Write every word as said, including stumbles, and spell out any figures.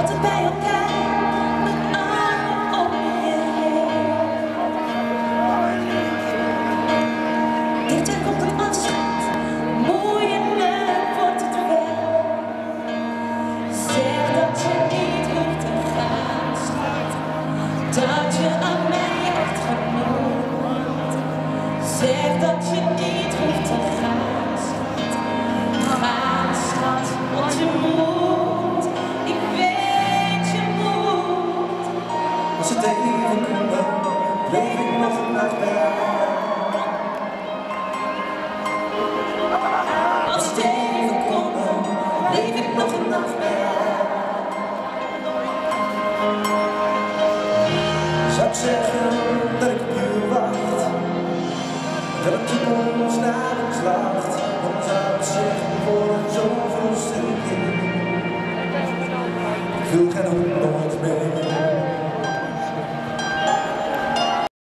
altijd bij elkaar, met armen om je heen. Dichter komt het afscheid, moeilijk wordt het wel. Zeg dat je niet hoeft te gaan, schat, dat je aan mij echt genoeg wordt. Zeg dat je niet hoeft te gaan, schat, ga schat, want je moet, ik weet je moet. Als het even kon dan, bleef ik nog een nacht bij jou. Als het even kon dan, bleef ik nog een nacht bij jou. Zou ik zeggen dat ik op je wacht, dat het toekomst naar ons lacht, dan zou ik zeggen voor een zoveelste keer, ik wil geen nooit meer.